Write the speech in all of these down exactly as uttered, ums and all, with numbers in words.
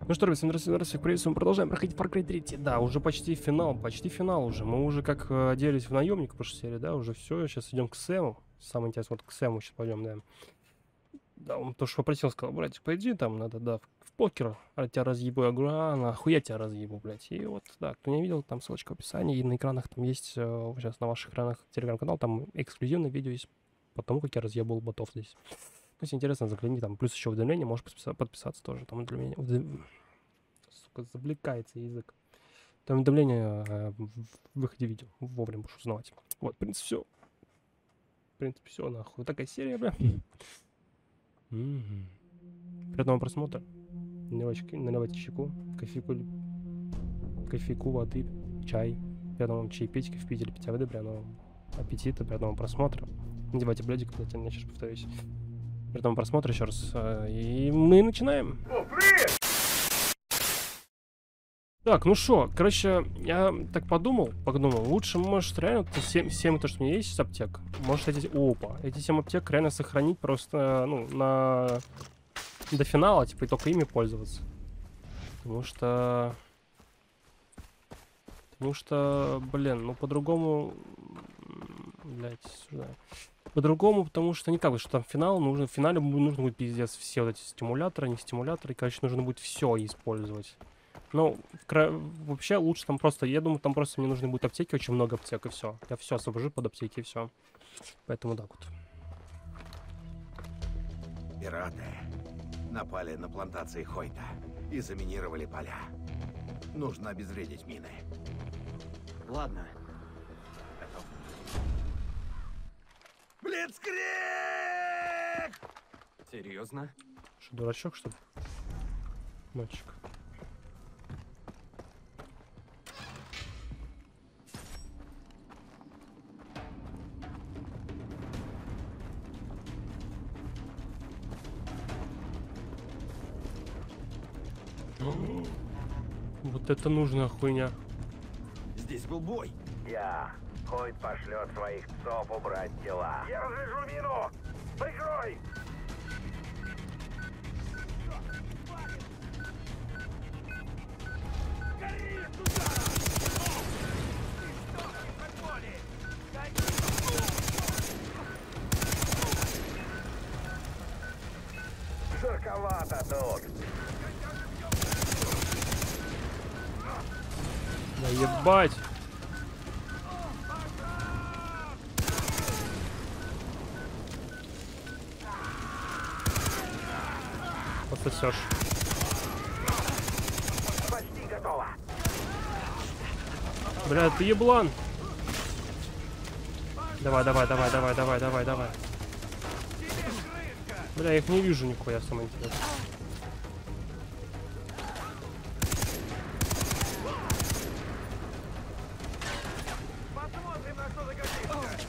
Ну что, ребят, всем здравствуйте, здравствуйте, привет, мы продолжаем проходить Far Cry три. Да, уже почти финал, почти финал уже. Мы уже как э, оделись в наемника в прошлой серии, да, уже все. Сейчас идем к Сэму. Самое интересное, вот к Сэму сейчас пойдем, да. Да, он то, что попросил, сказал, братик, пойди, там надо, да, в, в покер, а тебя разъебу. Я говорю, а, нахуя тебя разъебу, блядь. И вот, да, кто не видел, там ссылочка в описании, и на экранах там есть, э, сейчас на ваших экранах телеграм-канал, там эксклюзивное видео есть по тому, как я разъебал ботов здесь. Если интересно, загляни, там, плюс еще уведомления, можешь подписаться, подписаться тоже, там, для меня. Сука, завлекается язык. Там уведомления э, в выходе видео. Вовремя будешь узнавать. Вот, в принципе, все. В принципе, все, нахуй. Вот такая серия, бля. Приятного просмотра. Наливайте, наливайте чайку, кофейку, кофейку, воды, чай. Приятного вам чаепитика в Питере, питья воды, приятного вам аппетита, приятного просмотра. Надевайте блядик, блядь, я сейчас повторюсь. Приятного просмотра еще раз. И мы начинаем. Так, ну что, короче, я так подумал, подумал, лучше, может, реально семь, семь, то, что у меня есть из аптек, может, эти, опа, эти семь аптек реально сохранить просто, ну, на, до финала, типа, и только ими пользоваться. Потому что, потому что, блин, ну, по-другому, блядь, сюда. По-другому, потому что никак, что там финал, нужно, в финале нужно будет пиздец все вот эти стимуляторы, не стимуляторы, и, короче, нужно будет все использовать. Ну, вообще лучше там просто, я думаю, там просто мне нужны будут аптеки, очень много аптек, и все. Я все освобожу под аптеки, и все. Поэтому так вот. Пираты напали на плантации Хойта и заминировали поля. Нужно обезвредить мины. Ладно. Готов. Блицкриг! Серьезно? Что, дурачок, что ли? Мальчик. Вот это нужная хуйня. Здесь был бой. Я. Хойт пошлет своих псов убрать тела. Я разрежу мину! Прикрой! Гори туда! Жарковато тут. Да ебать! Пососешь. Почти готово. Бля, ты еблан! Давай, давай, давай, давай, давай, давай, давай. Бля, я их не вижу нихуя, самое интересное. Посмотрим, на что загодится.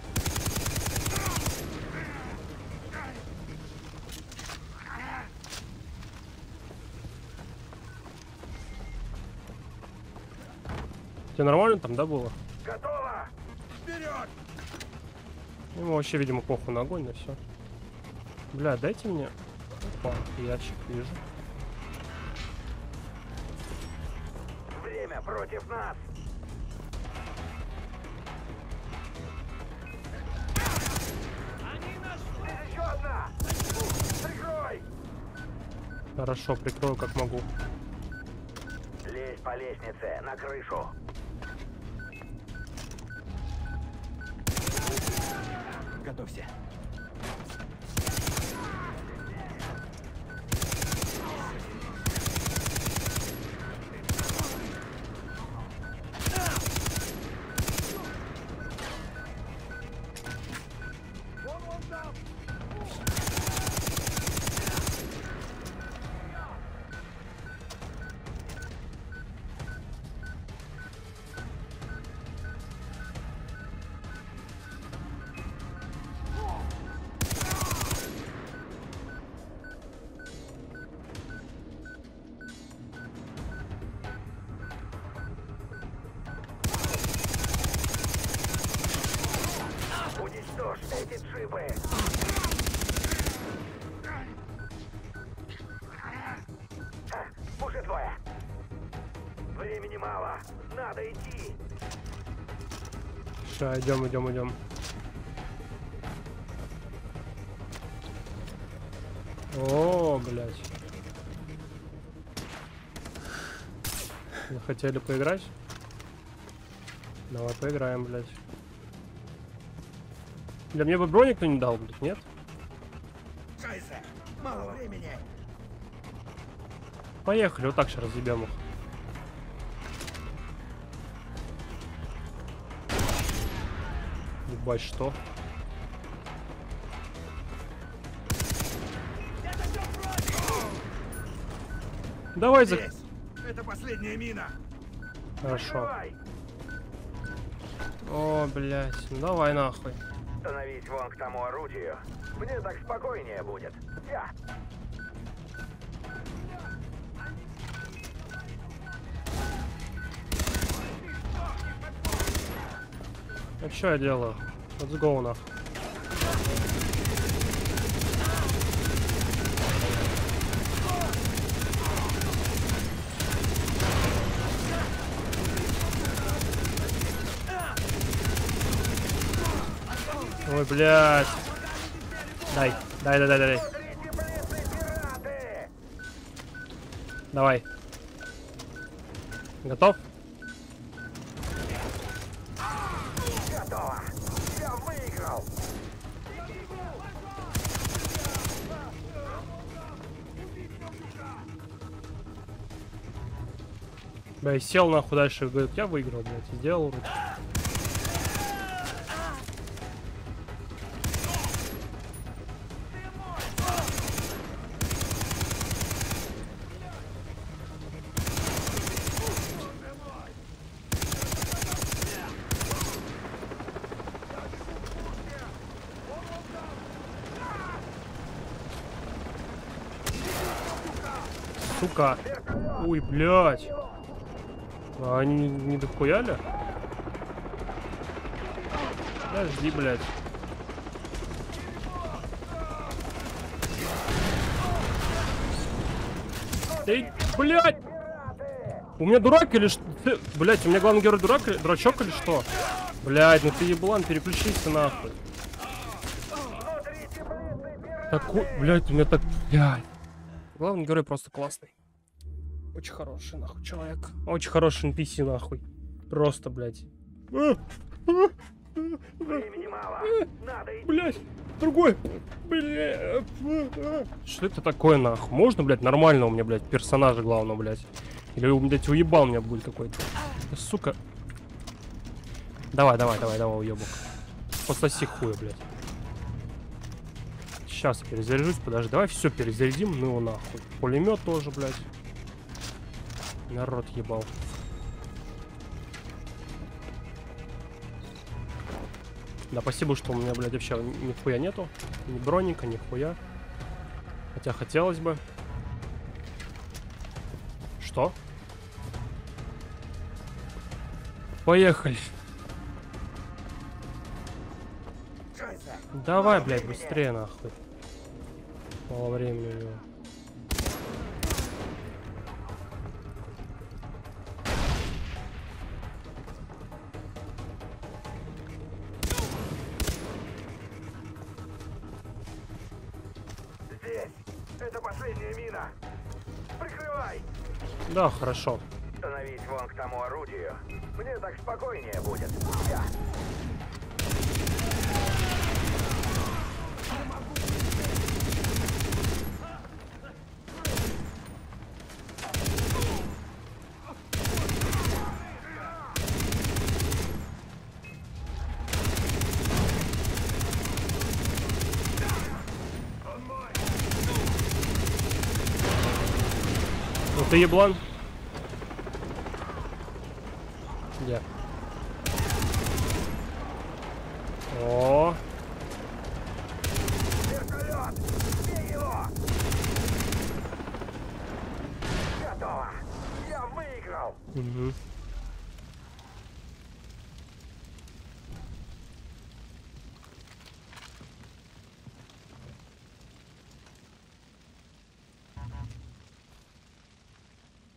Тебе нормально там, да, было? Готово! Вперед! Ему вообще, видимо, похуй на огонь, на все. Бля, дайте мне. Опа, ящик вижу. Время против нас! Они нас... Еще одна! Прикрой! Хорошо, прикрою как могу. Лезь по лестнице на крышу. Готовься. Вон он там! Времени мало. Надо идти. Сейчас, идем, идем, идем. О, блядь. Вы хотели поиграть? Давай поиграем, блядь. Для мне бы броник кто не дал, блядь, нет? Шайсе, мало времени. Поехали, вот так сейчас разъебем их. Ебать, что? Давай за... Здесь. Это последняя мина. Хорошо. Давай. О, блядь, ну давай нахуй. Становись вон к тому орудию. Мне так спокойнее будет. Я. Ну что я делаю? Let's go нахуй. Ой, блядь. Дай, дай, дай, дай, дай. Давай. Готов? Готово. Я выиграл. Бля, и сел нахуй дальше, говорит, я выиграл, блядь, и сделал. Блядь. Сука. Ой, блядь. А они не, не дохуяли? Подожди, блядь. Эй, блядь! У меня дурак или что? Ты, блядь, у меня главный герой дурак, или- дурачок или что? Блядь, ну ты еблан, переключись нахуй. Такой, блядь, у меня так, блядь. Главный герой просто классный. Очень хороший, нахуй, человек. Очень хороший эн пи си, нахуй. Просто, блядь. Времени мало. Надо идти. Блядь, другой. Блядь. Что это такое, нахуй? Можно, блядь, нормально у меня, блядь, персонажа главного, блядь? Или, блядь, уебал у меня будет какой-то. Да, сука. Давай, давай, давай, давай, уебок. Пососи хуя, блядь. Сейчас я перезаряжусь, подожди. Давай все перезарядим, ну его нахуй. Пулемет тоже, блядь. Народ ебал. Да, спасибо, что у меня, блядь, вообще нихуя нету. Ни броника, нихуя. Хотя хотелось бы. Что? Поехали. Давай, блядь, быстрее, нахуй. Мало времени у него. Здесь. Это последняя мина. Прикрывай. Да, хорошо. Становись вон к тому орудию. Мне так спокойнее будет. Я. Ну ты еблан. Где? О. Вертолет! Бей его! Готово! Я выиграл! Угу.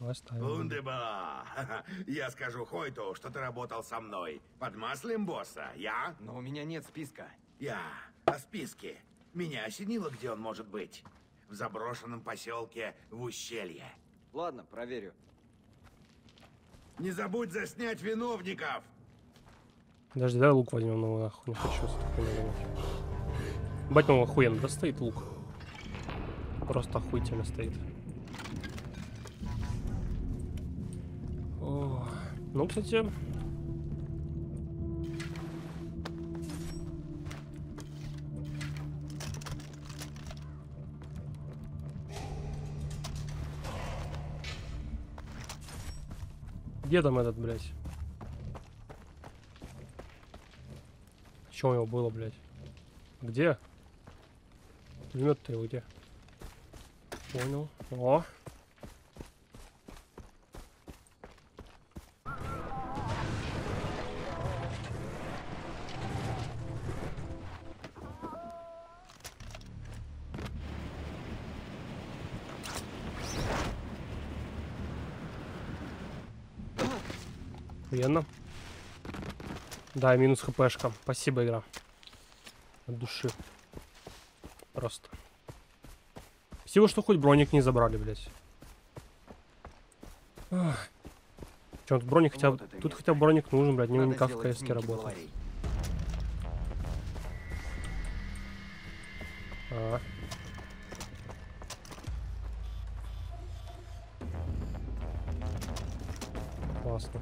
Оставим. Вундербар. Я скажу Хойту, что ты работал со мной. Под маслом босса. Я? Но у меня нет списка. Я. О списке. Меня осенило, где он может быть. В заброшенном поселке в ущелье. Ладно, проверю. Не забудь заснять виновников. Подожди, давай лук возьмем, ну нахуй, не хочу с такой надумать. Бать, ну охуенно, да стоит лук. Просто охуительно стоит. О, ну, кстати... Где там этот, блядь? Что у него было, блядь? Где? Пулемет-то его где? Понял. О! Охуенно. Да, минус хпшка. Спасибо, игра. От души. Просто. Спасибо, что хоть броник не забрали, блядь. Ах. Чем тут броник хотя бы... Вот Тут хотя бы броник нужен, блядь. Не Надо никак в сделать КСке снимки работает. главарей. А. Классно.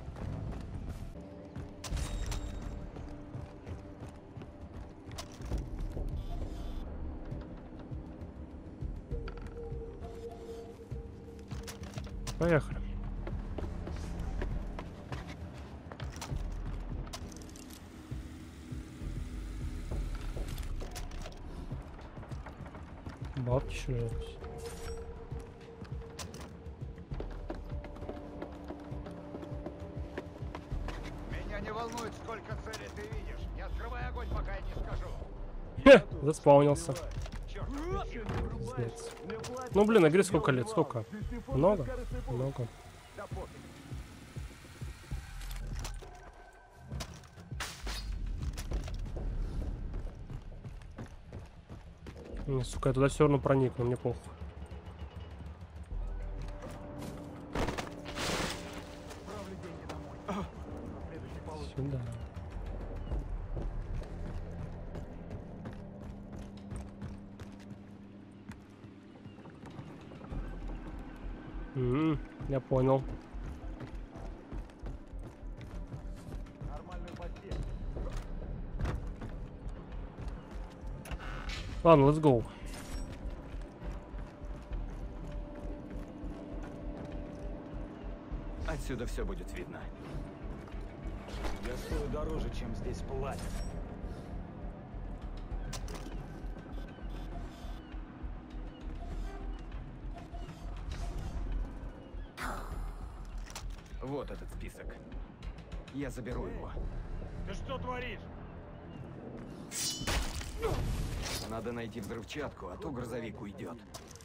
Поехали. Бабки ширились. Меня не волнует, сколько целей ты видишь. Не открывай огонь, пока я не скажу. Хе, заспаунился. Черт, Пиздец. Ну блин, игре сколько лет? Сколько? Много? Много. да пофиг. Не, сука, я туда все равно проникну, мне похуй. Отправлю деньги домой. Следующий получит. Сюда. М, я понял. Нормальную постель. Ладно, let's go. Отсюда все будет видно. Я стою дороже, чем здесь платят. Вот этот список. Я заберу его. Ты что творишь? Надо найти взрывчатку, а то грузовик уйдет.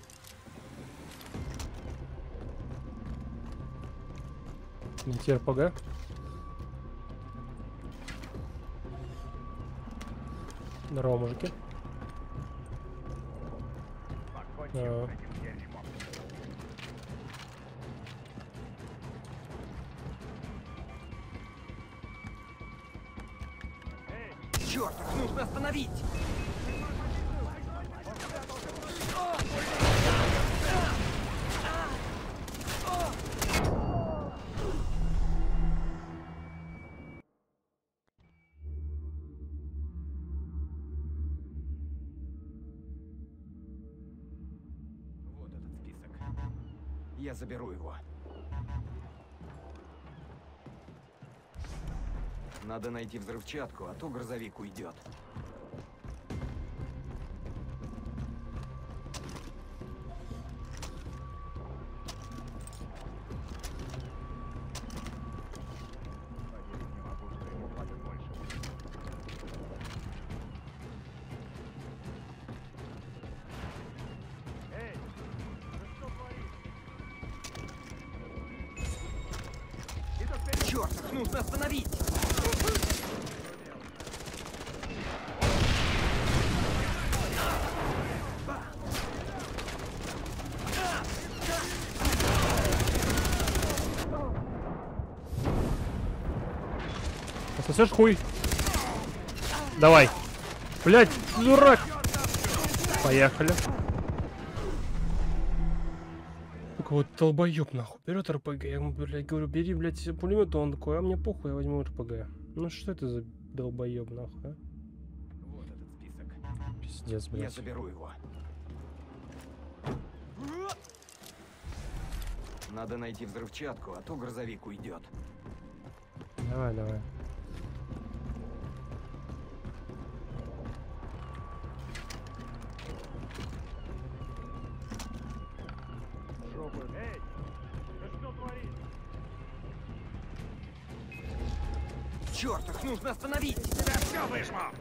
Найти РПГ. Здорово, мужики. Покончим А. с этим дерьмом. Эй, Черт, их нужно остановить! Вот этот список. Я заберу его. Надо найти взрывчатку, а то грузовик уйдет. поверить не могу, что ему платят больше. Эй, ты что творишь? Черт, их нужно остановить! Пососешь хуй? Давай. Блять, дурак. Поехали. Такой вот долбоёб нахуй. Берет РПГ. Я ему, блядь, говорю, бери, блядь, пулемет. Он такой, а мне похуй, я возьму РПГ. Ну что это за долбоёб нахуй, а? Вот этот список. Пиздец, Я блядь. заберу его. Надо найти взрывчатку, а то грузовик уйдет. Давай, давай. Эй, ты что творишь? Черт, их нужно остановить! Тебя все вышло!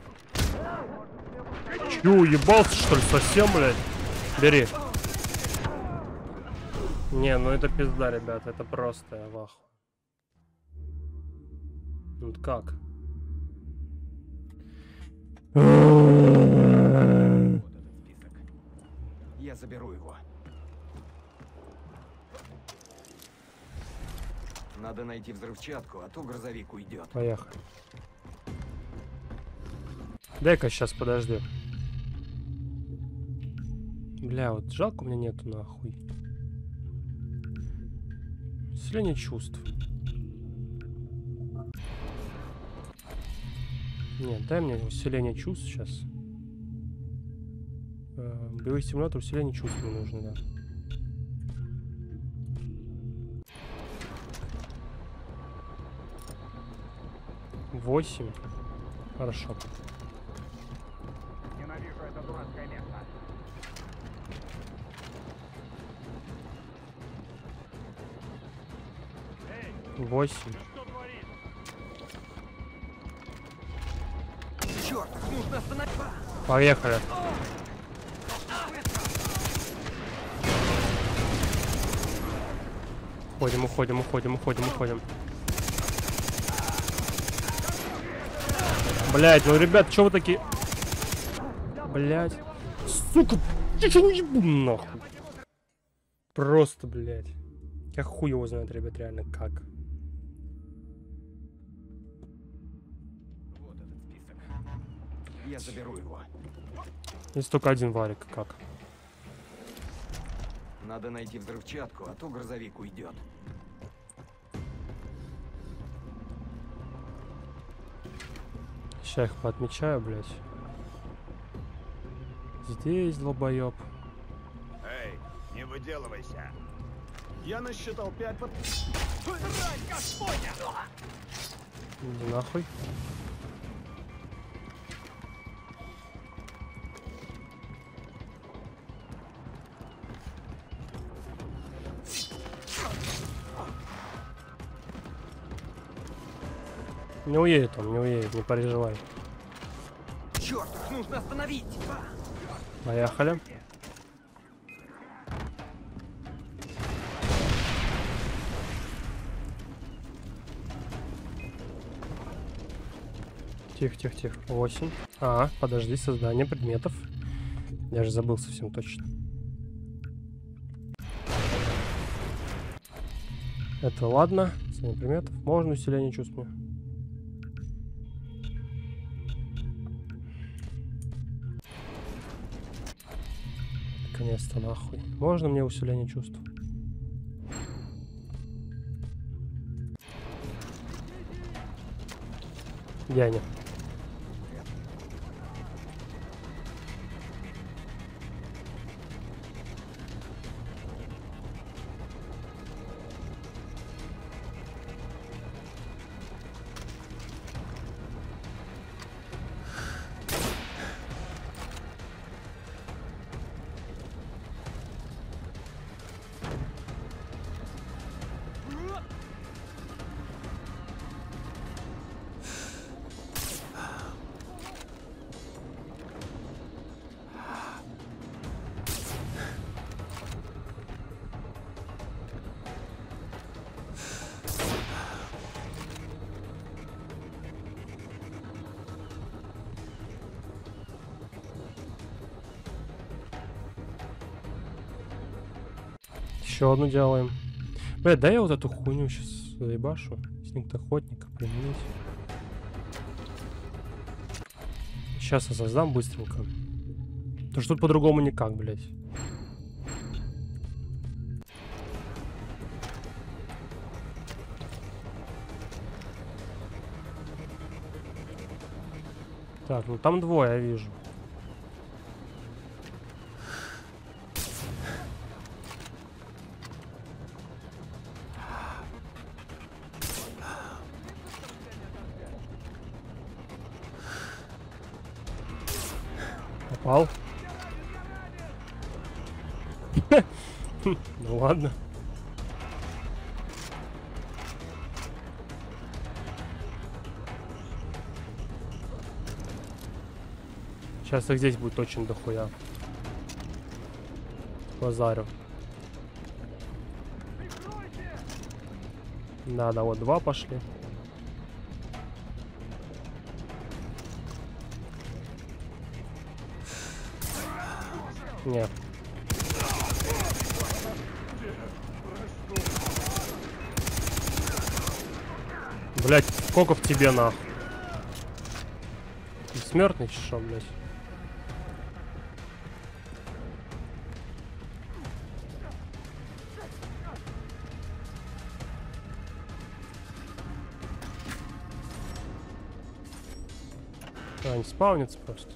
Чё, ебался что ли совсем, блядь? Бери. Не, ну это пизда, ребят, это просто я в ахуе. Ну как? Вот этот список. Я заберу его. Надо найти взрывчатку, а то грузовик уйдет. Поехали. Дай-ка сейчас, подожди. Бля, вот жалко у меня нету нахуй. Усиление чувств. Нет, дай мне усиление чувств сейчас. Э, боевой стимулятор, усиление чувств мне нужно, да. Восемь. Хорошо. Ненавижу это дурацкое место. Эй, Восемь. ты что творишь? Черт, их нужно остановить! Поехали. Уходим, уходим, уходим, уходим, уходим. Блять, ну ребят, чё вы такие? Блять. Сука, я чё не ебу нахуй. Просто, блять. Я хуй его знает, ребят, реально как. Вот этот список. Я заберу его. Есть только один варик, как. Надо найти взрывчатку, а то грузовик уйдет. Сейчас их поотмечаю, блять. Здесь долбоёб. Эй, не выделывайся. Я насчитал пять под... Иди нахуй. Не уедет он, не уедет, не переживай. Черт, их нужно остановить! Поехали. Тихо, тихо, тихо. Восемь. А, подожди, создание предметов. Я же забыл совсем точно. Это ладно. Создание предметов. Можно усиление чувств мне. Наконец-то нахуй. Можно мне усиление чувств? Дяня. Еще одну делаем. Блядь, дай я вот эту хуйню сейчас заебашу. Инстинкт охотника применить. Сейчас я создам быстренько. Потому что тут по-другому никак, блядь. Так, ну там двое, я вижу. Попал. Ну ладно. Сейчас их здесь будет очень дохуя. Базарю. Да, да, вот два пошли. Нет. Блять, сколько в тебе нахуй? Бессмертный чешо, блять. А, не спаунится просто.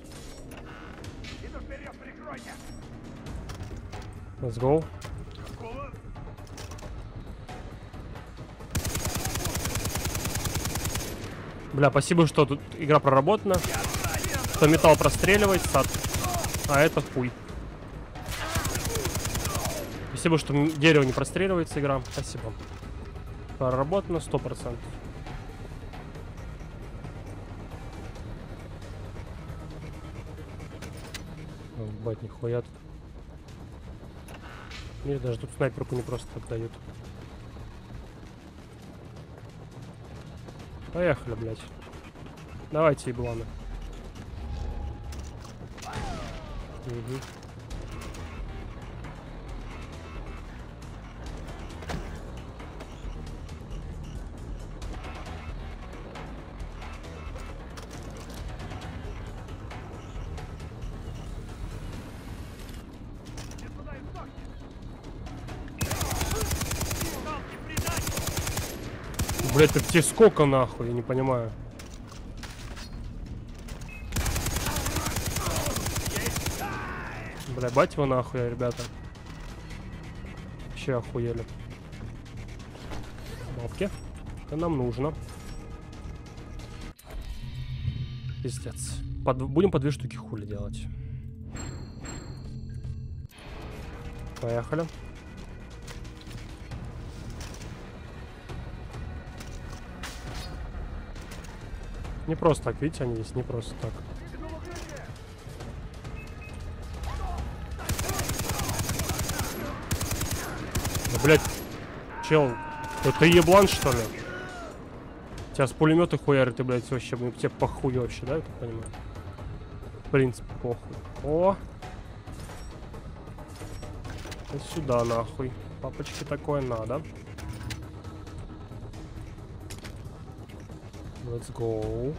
Let's go. Бля, спасибо, что тут игра проработана. Что металл простреливается, а это хуй. Спасибо, что дерево не простреливается, игра. Спасибо. Проработано сто процентов. Бать, нихуя тут. Мне даже тут снайперку не просто так дают. Поехали, блядь. Давайте, ебланы. Угу. Блять, так тебе сколько нахуй, я не понимаю. Бля, бать его нахуй, ребята. Вообще охуели. Бабки. Это нам нужно. Пиздец. Под... Будем по две штуки хули делать. Поехали. Не просто так, видите, они здесь не просто так. Да, блядь, чел, это еблан, что ли? Тебя с пулемета хуярит, и, блядь, вообще, ну, тебе похуй вообще, да, я так понимаю? В принципе, похуй. О! И сюда, нахуй. Папочке такое надо. Let's go.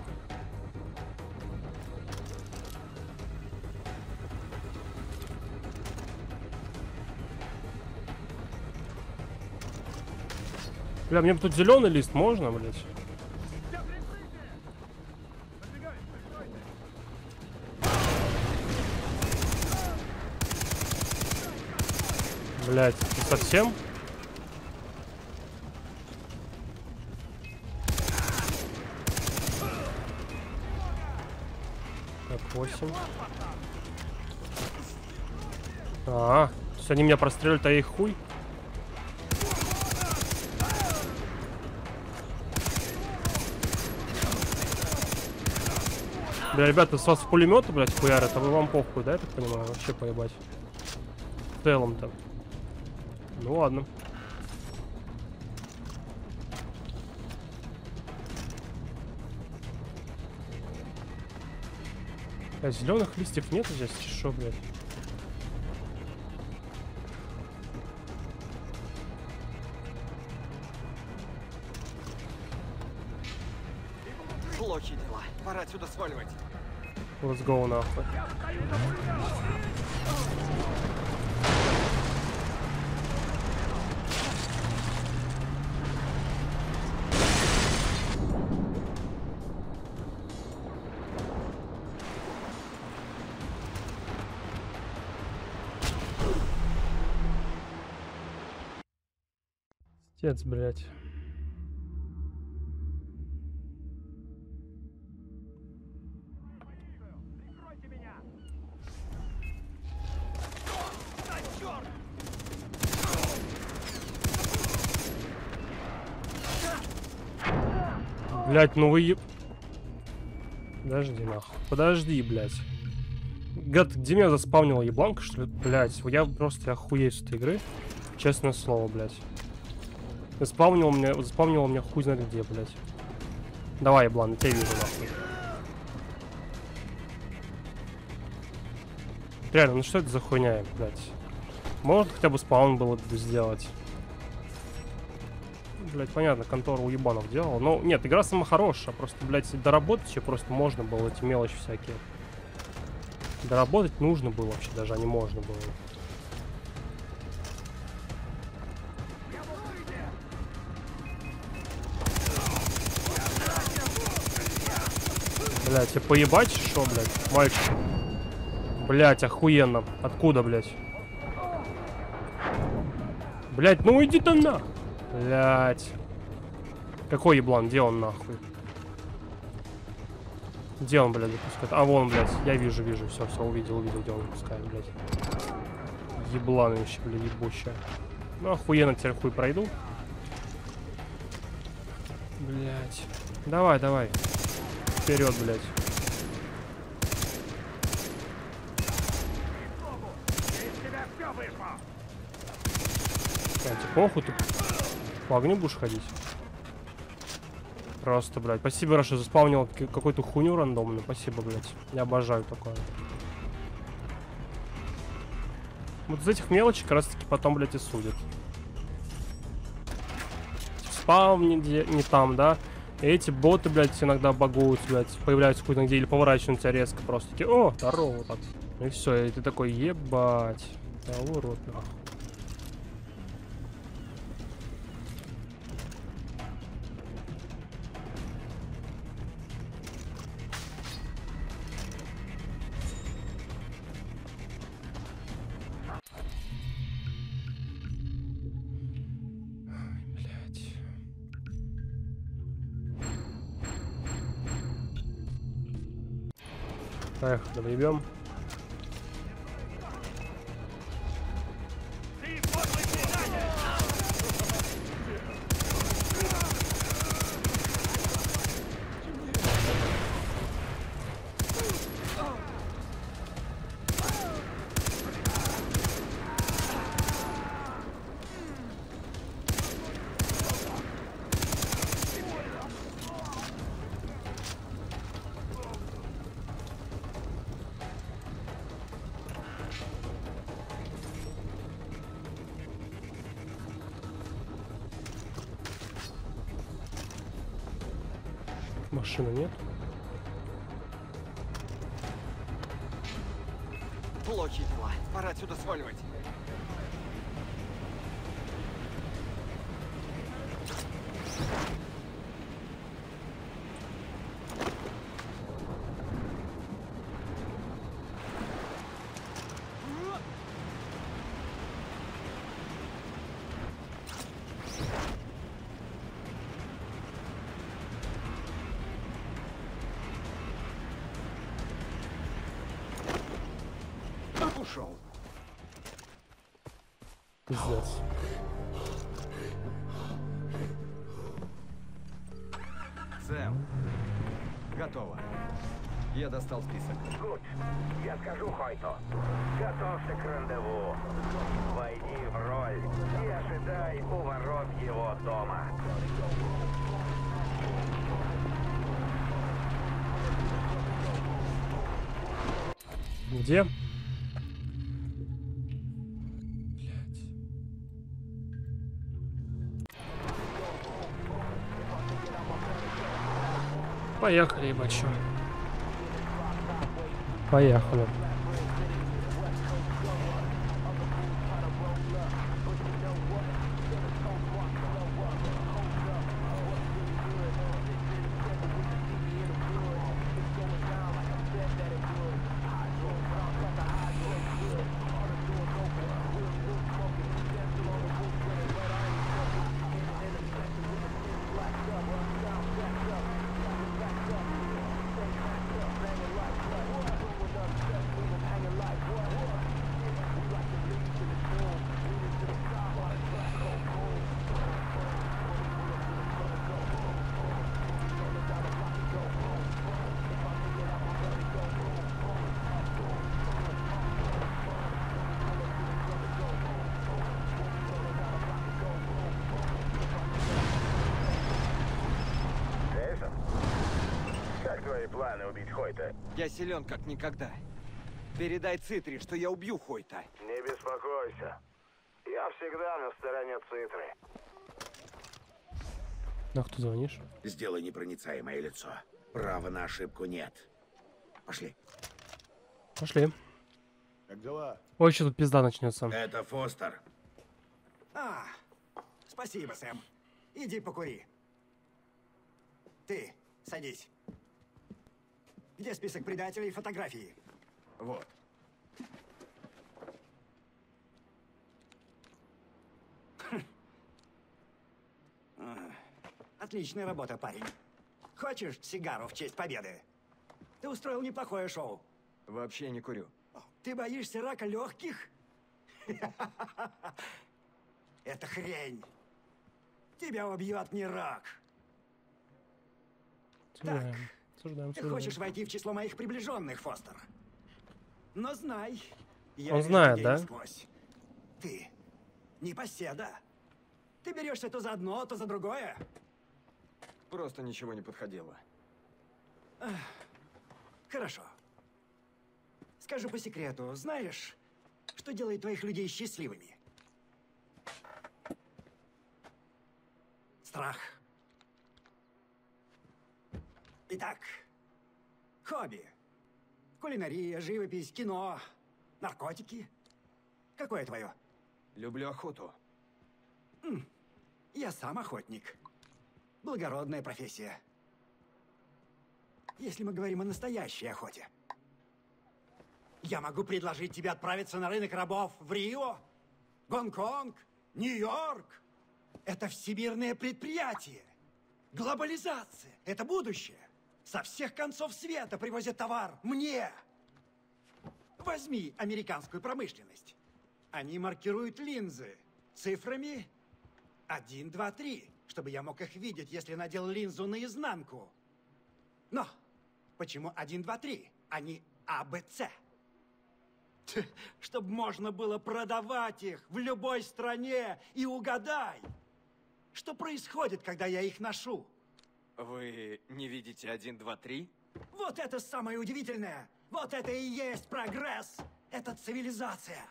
Бля, мне бы тут зеленый лист можно, блядь? Блядь, ты совсем? восемь. А, то есть они меня простреливают, а я их хуй. Бля, ребята, с вас в пулемета, блядь, хуярят, а вы вам похуй, да, я так понимаю? Вообще поебать. В целом-то. Ну ладно. А зеленых листьев нет здесь, что, блядь? Плохие дела. Пора отсюда сваливать. Let's go, нахуй. Отец, блядь. Блять, ну вы еб... Подожди, нахуй. Подожди, блять. Гад, где меня заспавнила ебланка, что ли? Блять, я просто охуею с этой игры. Честное слово, блять. Заспавнила меня, заспавнила меня хуй знает где, блять. Давай, еблан, я тебя вижу, нахуй. Реально, ну что это за хуйня, блять? Может хотя бы спаун было бы сделать. Блять, понятно, контора уебанов делала. Но нет, игра сама хорошая. Просто, блять, доработать еще просто можно было, эти мелочи всякие. Доработать нужно было вообще, даже, а не можно было. Блять, тебе поебать, что, блять, мальчик? Блять, охуенно. Откуда, блять? Блять, ну иди ты на! Блять. Какой еблан? Где он, нахуй? Где он, блядь, запускает? А, вон, блядь. Я вижу, вижу. Все, все, увидел, увидел, где он запускает, блядь. Ебланы еще, блядь, ебущая. Ну, охуенно теперь хуй пройду. Блядь. Давай, давай. Вперед, блядь. А, тебе похуй, ты по огню будешь ходить? Просто, блядь. Спасибо, что заспавнил какую-то хуйню рандомную. Спасибо, блядь. Я обожаю такое. Вот из этих мелочей как раз таки потом, блядь, и судят. Спаун не, не там, да? И эти боты, блядь, иногда багуют, блядь, появляются какой-то где или поворачивают тебя резко просто. Такие, о, здорово, так. И все, и ты такой, ебать. Да, урод, нахуй. Эх, доебем. Машины нет? Плохие дела. Пора отсюда сваливать. Ушел. Пиздец. Сэм, готово. Я достал список. Гуд, я скажу Хойту. Готовься к рандеву. Войди в роль и ожидай у ворот его дома. Где? Поехали, ебать, чё. Поехали. Планы убить Хойта. Я силен как никогда. Передай Цитри, что я убью Хойта. Не беспокойся. Я всегда на стороне Цитры. А кто звонишь? Сделай непроницаемое лицо. Права на ошибку нет. Пошли. Пошли. Как дела? Ой, что тут пизда начнется. Это Фостер. А, спасибо, Сэм. Иди покури. Ты, садись. Где список предателей и фотографии? Вот. Отличная работа, парень. Хочешь сигару в честь победы? Ты устроил неплохое шоу. Вообще не курю. Ты боишься рака легких? Это хрень. Тебя убьет не рак. Обсуждаем. Обсуждаем, Ты обсуждаем. хочешь войти в число моих приближенных, Фостер? Но знай, я Он вижу знает, людей да? насквозь. Ты не поседа. Ты берешься то за одно, то за другое. Просто ничего не подходило. Хорошо. Скажу по секрету, знаешь, что делает твоих людей счастливыми? Страх. Итак, хобби. Кулинария, живопись, кино, наркотики. Какое твое? Люблю охоту. Я сам охотник. Благородная профессия. Если мы говорим о настоящей охоте. Я могу предложить тебе отправиться на рынок рабов в Рио, Гонконг, Нью-Йорк. Это всемирное предприятие. Глобализация. Это будущее. Со всех концов света привозят товар мне. Возьми американскую промышленность. Они маркируют линзы цифрами один, два, три, чтобы я мог их видеть, если надел линзу наизнанку. Но почему один, два, три, а не А, Б, С? Чтобы можно было продавать их в любой стране и угадай, что происходит, когда я их ношу. Вы не видите один, два, три? Вот это самое удивительное. Вот это и есть прогресс. Это цивилизация.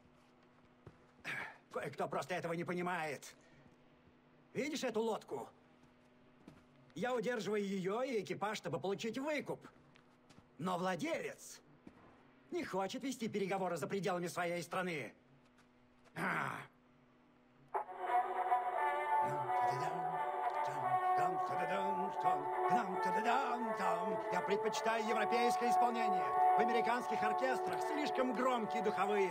Кое-кто просто этого не понимает. Видишь эту лодку? Я удерживаю ее и экипаж, чтобы получить выкуп. Но владелец не хочет вести переговоры за пределами своей страны. А. Я предпочитаю европейское исполнение. В американских оркестрах слишком громкие духовые.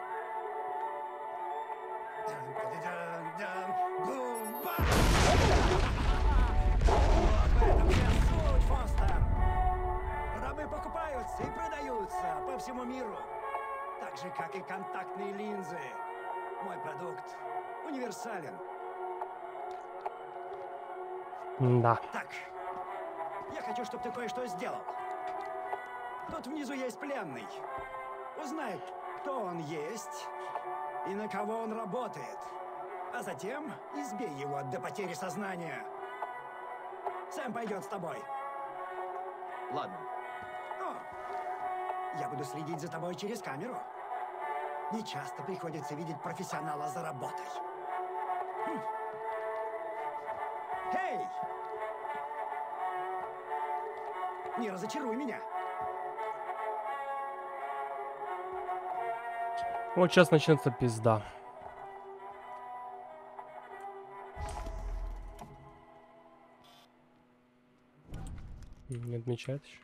Бум-ба! Вот в этом вся суть, Фостер. Рабы покупаются и продаются по всему миру. Так же, как и контактные линзы. Мой продукт универсален. Да. Так, я хочу, чтобы ты кое-что сделал. Тут внизу есть пленный. Узнай, кто он есть и на кого он работает. А затем избей его до потери сознания. Сэм пойдет с тобой. Ладно. О, я буду следить за тобой через камеру. Не часто приходится видеть профессионала за работой. Хм. Эй! Не разочаруй меня. Вот сейчас начнется пизда. Не отмечает еще.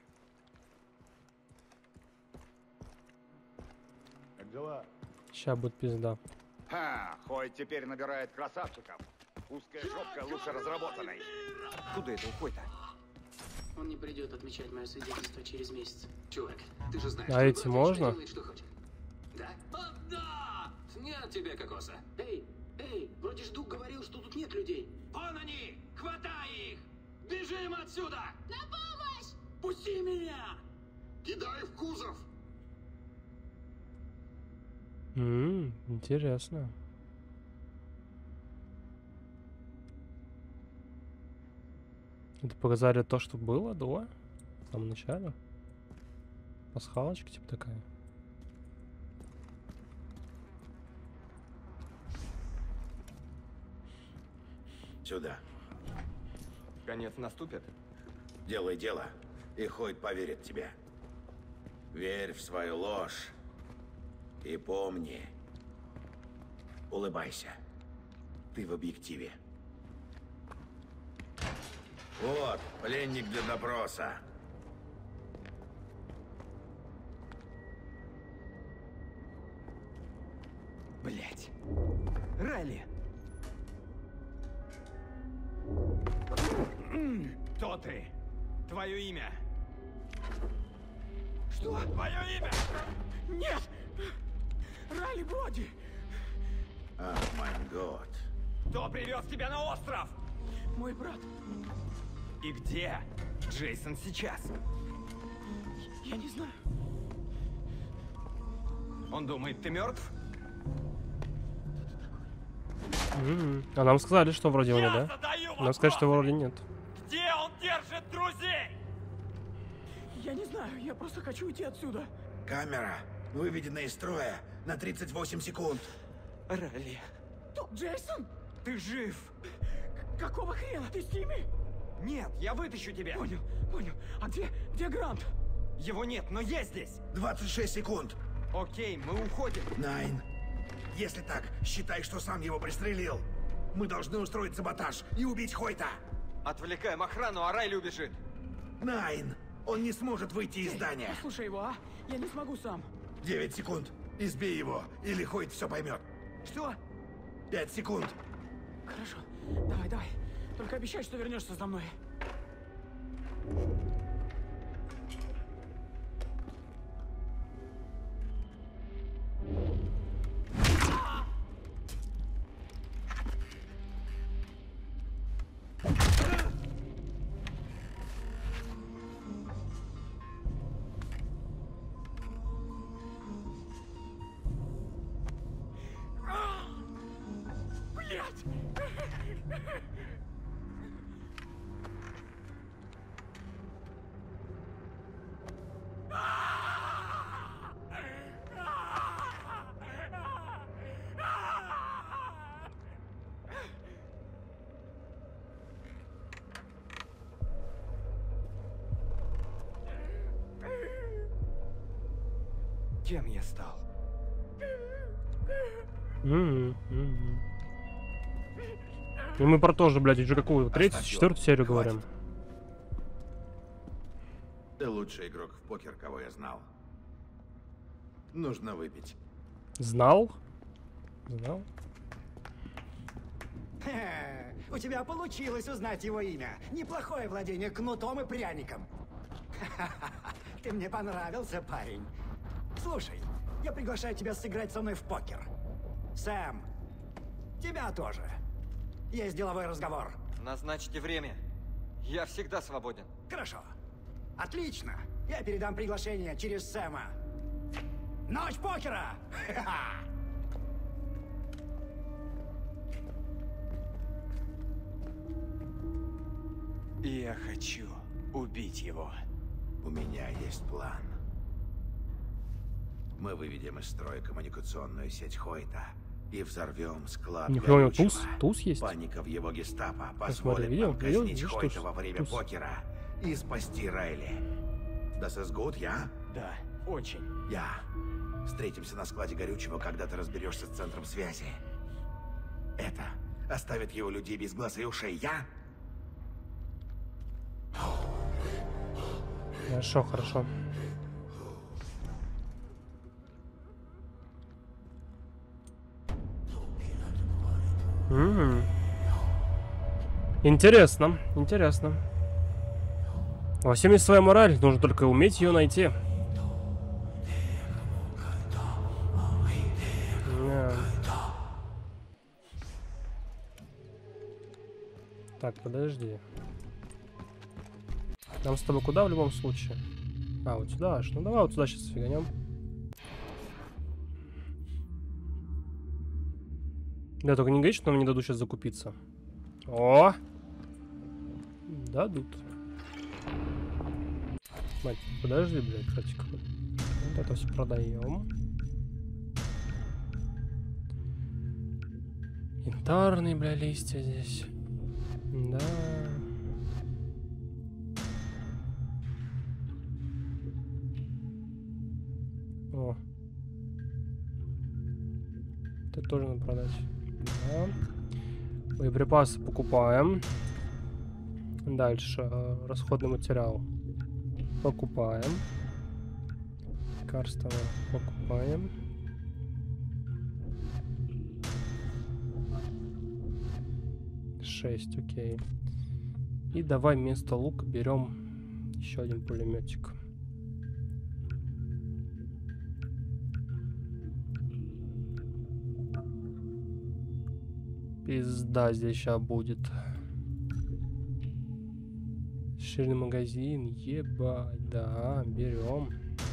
Как дела? Сейчас будет пизда. Ха, Хойт теперь набирает красавчиков. Узкая жопка лучше разработанной. Откуда это у Хойта? Он не придет отмечать мое свидетельство через месяц. Чувак, ты же знаешь, А что эти Братишка можно? делает, что хочет. Да? О, да! Нет тебе, кокоса. Эй, эй, вроде ж Дуг говорил, что тут нет людей. Вон они! Хватай их! Бежим отсюда! На помощь! Пусти меня! Кидай в кузов! М, интересно. Это показали то, что было до? В самом начале? Пасхалочка типа такая. Сюда. Конец наступит? Делай дело, и Хойт поверит тебе. Верь в свою ложь. И помни. Улыбайся. Ты в объективе. Вот, пленник для допроса. Блять. Райли. Кто ты? Твое имя? Что? Твое имя? Нет! Райли Броди! Ах, мой год. Кто привез тебя на остров? Мой брат. И где Джейсон сейчас? Я не знаю. Он думает, ты мертв? М, А нам сказали, что вроде его, Я да? задаю Нам сказали, что его вопросы! вроде нет. Где он держит друзей? Я не знаю, я просто хочу уйти отсюда. Камера выведена из строя на тридцать восемь секунд. Райли, Топ Джейсон? ты жив? Какого хрена? Ты с ними? Нет, я вытащу тебя. Понял, понял. А где, где Грант? Его нет, но я здесь. двадцать шесть секунд. Окей, мы уходим. Найн. Если так, считай, что сам его пристрелил. Мы должны устроить саботаж и убить Хойта. Отвлекаем охрану, а Райли убежит. Найн. Он не сможет выйти из здания. Послушай его, а? Я не смогу сам. девять секунд. Избей его, или Хойт все поймет. Что? пять секунд. Хорошо. Давай, давай. Только обещай, что вернешься за мной. Блять! Кем я стал? М, м. И мы про то же, блядь, уже какую? Третью, Оставь его. четвертую серию Хватит. говорим. Ты лучший игрок в покер, кого я знал. Нужно выпить. Знал? Знал? Хе, у тебя получилось узнать его имя. Неплохое владение кнутом и пряником. Ха-ха-ха. Ты мне понравился, парень. Слушай, я приглашаю тебя сыграть со мной в покер. Сэм, тебя тоже. Есть деловой разговор. Назначьте время. Я всегда свободен. Хорошо. Отлично. Я передам приглашение через Сэма. Ночь покера! Ха-ха. Я хочу убить его. У меня есть план. Мы выведем из строя коммуникационную сеть Хойта и взорвем склад Не понял, горючего. туз? Туз есть? Паника в его гестапо Посмотри, позволит видел? нам Видел? казнить Видишь, Хойта туз? во время Туз. покера и спасти Райли. Das ist gut, ja? Да, очень. Ja. Встретимся на складе горючего, когда ты разберешься с центром связи. Это оставит его людей без глаз и ушей, я? Хорошо, хорошо. М-м. Интересно, интересно. Во всем есть своя мораль, нужно только уметь ее найти. Yeah. Так, подожди. Нам с тобой куда в любом случае? А, вот сюда аж. Ну давай вот сюда сейчас фиганем. Да, только не говори, что нам не дадут сейчас закупиться. О! Дадут. Мать, подожди, блядь, кстати. Вот это все продаем. Янтарные, бля, листья здесь. Да. О. Это тоже надо продать. Да. Боеприпасы покупаем. Дальше. Расходный материал. Покупаем. Лекарства покупаем. шесть, окей. И давай вместо лука берем еще один пулеметик. Пизда здесь сейчас будет. Ширный магазин, ебать, да, берем.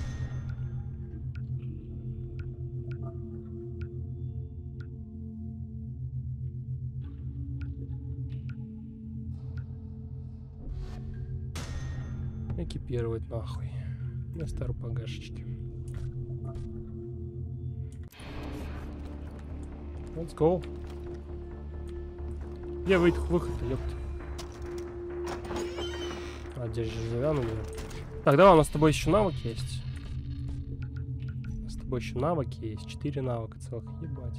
Экипировать нахуй. Вместо РПГшечки. Let's go. Где выйдет выход-то, ёпта? А, здесь же завянули. Так, давай, у нас с тобой еще навыки есть. У нас с тобой еще навыки есть. Четыре навыка целых, ебать.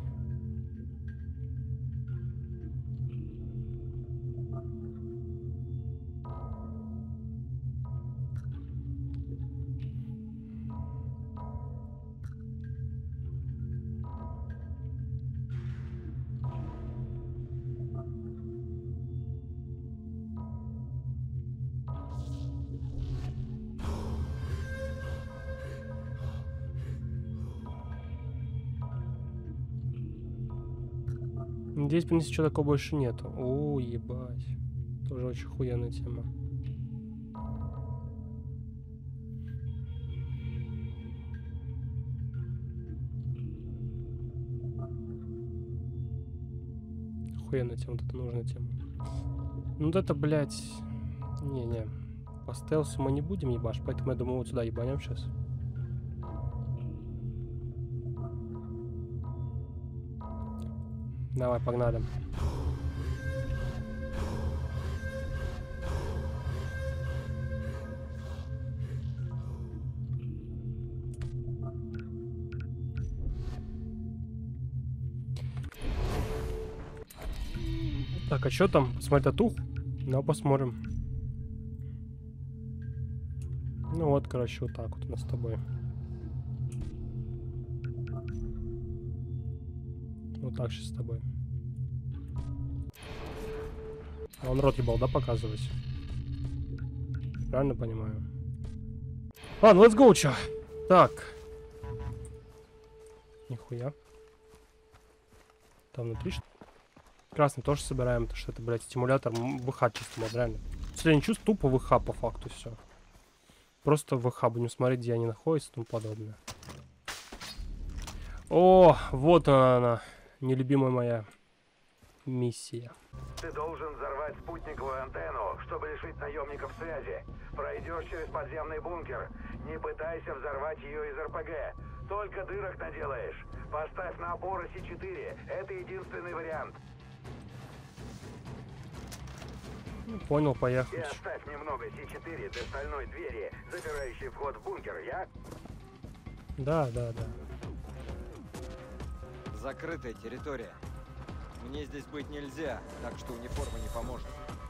Здесь, в принципе, ничего такого больше нету. О, ебать. Тоже очень хуяная тема. Хуяная тема, вот это нужная тема. Ну вот это, блядь... Не-не. По стелсу мы не будем ебашь, поэтому я думаю, вот сюда ебанем сейчас. Давай, погнали. Так, а что там? Посмотри татух? Ну, посмотрим. Ну вот, короче, вот так вот у нас с тобой. Вот так сейчас с тобой. А он рот ебал, да, показывать? Правильно понимаю? Ладно, let's go, чё? Так. Нихуя. Там внутри что? Красный тоже собираем, потому что это, блядь, стимулятор ВХ чисто, мод, реально. Если не чувствую, тупо ВХ по факту все. Просто ВХ, будем смотреть, где они находятся и тому подобное. О, вот она, она. Нелюбимая моя миссия. Ты должен взорвать спутниковую антенну, чтобы лишить наемников связи. Пройдешь через подземный бункер. Не пытайся взорвать ее из РПГ. Только дырок наделаешь. Поставь на опоры Си четыре. Это единственный вариант. Ну, понял, И поехали. оставь немного Си четыре до стальной двери, запирающей вход в бункер, я? Да, да, да. Закрытая территория. Мне здесь быть нельзя, так что униформа не поможет.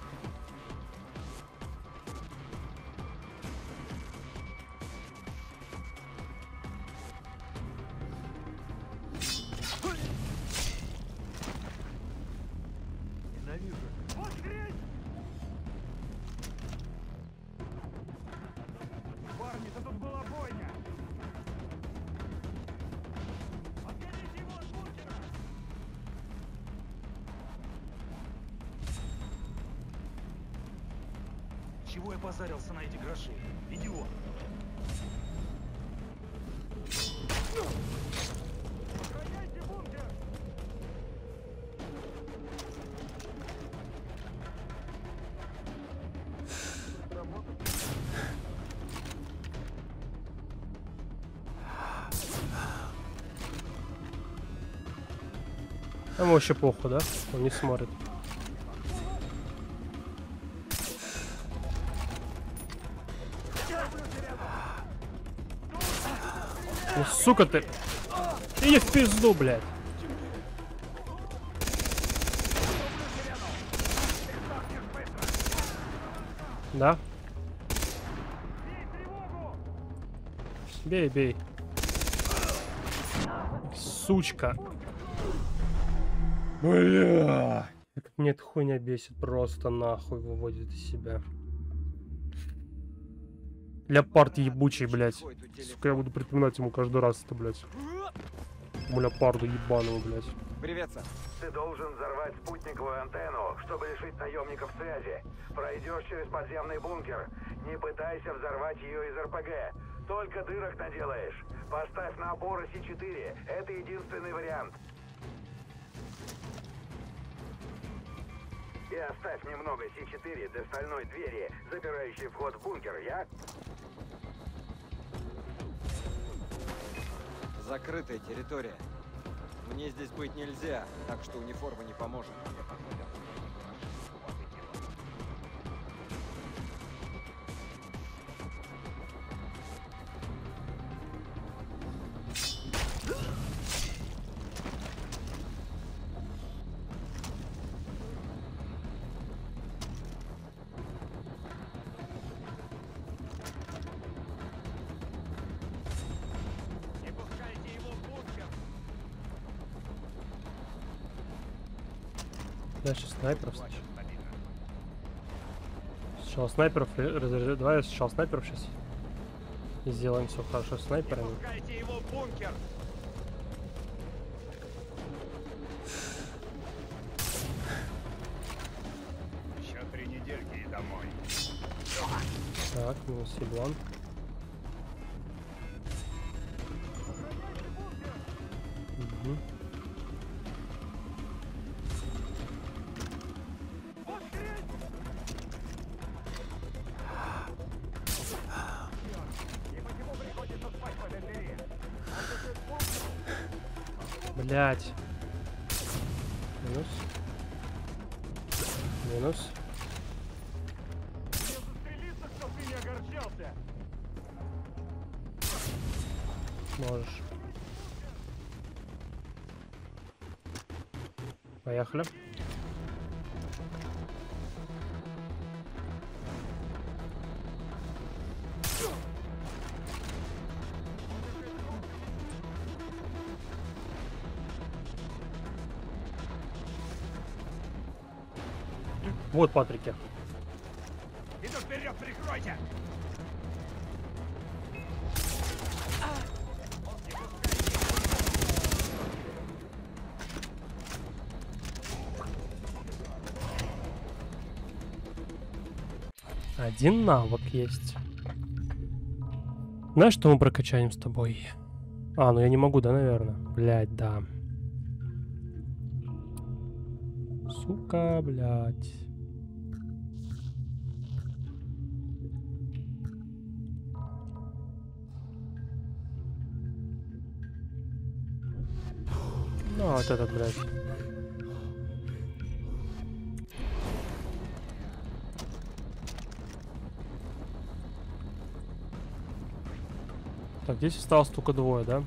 Парни, да тут была бойня! Отгоните его от бункера! Чего я позарился на эти гроши? Идиот! Охраняйте бункер! Там вообще плохо, да? Он не смотрит. Ну, сука ты! Иди в пизду, блядь! Да? Бей, бей. Сучка. Бля. Как мне эта хуйня бесит, просто нахуй выводит из себя. Леопард ебучий, блядь. Сука, я буду припоминать ему каждый раз это, блядь. Леопарду ебаного, блядь. Привет, сэр. Ты должен взорвать спутниковую антенну, чтобы лишить наемников связи. Пройдешь через подземный бункер. Не пытайся взорвать ее из эр пэ гэ. Только дырок наделаешь. Поставь на опоры Си четыре. Это единственный вариант. И оставь немного Си четыре до стальной двери, запирающей вход в бункер, я? Закрытая территория. Мне здесь быть нельзя, так что униформа не поможет. Да, сейчас снайперов сначала. Сначала снайперов разряжать. Давай сначала снайперов сейчас. И сделаем все хорошо с снайперами. Пускайте его в бункер! Еще три недельки и домой. Так, минус еблан. Угу. Блять. Минус. Минус. Не застрелиться, чтоб ты не огорчался! Можешь. Поехали. Вот Патрики. Иду вперед, прикройте! Один навык есть. Знаешь, что мы прокачаем с тобой? А, ну я не могу, да, наверное? Блять, да. Сука, блять. Ну, вот этот, блядь. Так, здесь осталось только двое, да?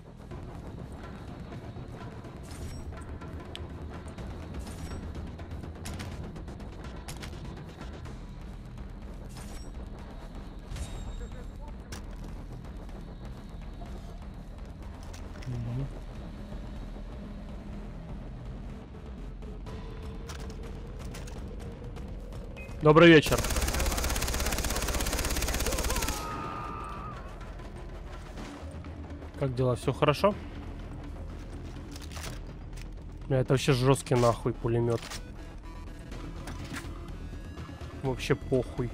Добрый вечер. Как дела? Все хорошо? Бля, это вообще жесткий нахуй пулемет. Вообще похуй.